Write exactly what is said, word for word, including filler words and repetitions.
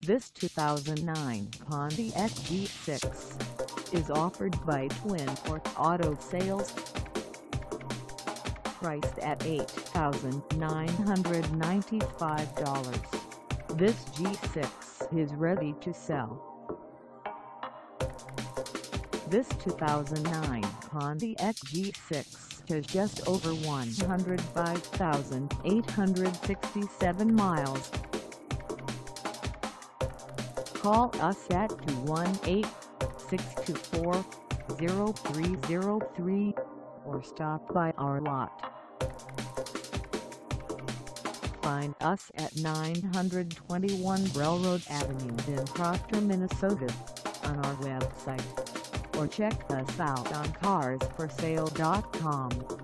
This two thousand nine Pontiac G six is offered by Twin Forks Auto Sales. Priced at eight thousand nine hundred ninety-five dollars, this G six is ready to sell. This two thousand nine Pontiac G six has just over one hundred five thousand eight hundred sixty-seven miles. Call us at two one eight, six two four, zero three zero three or stop by our lot. Find us at nine twenty-one Railroad Avenue in Proctor, Minnesota on our website, or check us out on cars for sale dot com.